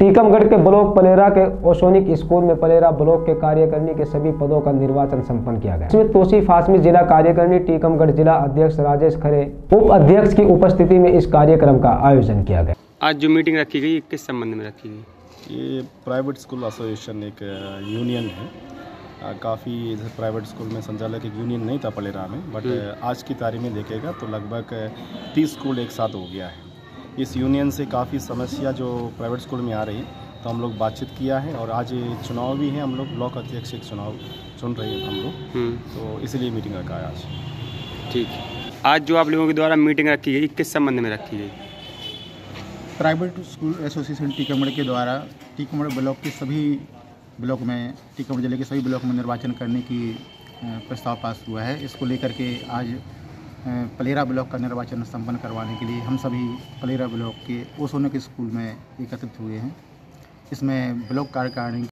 टीकमगढ़ के ब्लॉक पलेरा के ओसोनिक स्कूल में पलेरा ब्लॉक के कार्यकारिणी के सभी पदों का निर्वाचन संपन्न किया गया। इसमें तौसीफ हाशमी जिला कार्यकारिणी, टीकमगढ़ जिला अध्यक्ष राजेश खरे उप अध्यक्ष की उपस्थिति में इस कार्यक्रम का आयोजन किया गया। आज जो मीटिंग रखी गई किस संबंध में रखी गई? ये प्राइवेट स्कूल एसोसिएशन एक यूनियन है। काफ़ी इधर प्राइवेट स्कूल में संचालक एक यूनियन नहीं था पलेरा में, बट आज की तारीख में देखेगा तो लगभग 30 स्कूल एक साथ हो गया है। इस यूनियन से काफ़ी समस्या जो प्राइवेट स्कूल में आ रही है, तो हम लोग बातचीत किया है और आज चुनाव भी है। हम लोग ब्लॉक अध्यक्ष एक चुनाव चुन रहे हैं हम लोग, तो इसलिए मीटिंग रखा है आज। ठीक है, आज जो आप लोगों के द्वारा मीटिंग रखी गई किस संबंध में रखी गई? प्राइवेट स्कूल एसोसिएशन टीकमगढ़ के द्वारा टीकमगढ़ ब्लॉक के सभी ब्लॉक में, टीकमगढ़ जिले के सभी ब्लॉक में निर्वाचन करने की प्रस्ताव पास हुआ है। इसको लेकर के आज पलेरा ब्लॉक का निर्वाचन संपन्न करवाने के लिए हम सभी पलेरा ब्लॉक के ओसोनिक स्कूल में एकत्रित हुए हैं। इसमें ब्लॉक कार्यकारिणी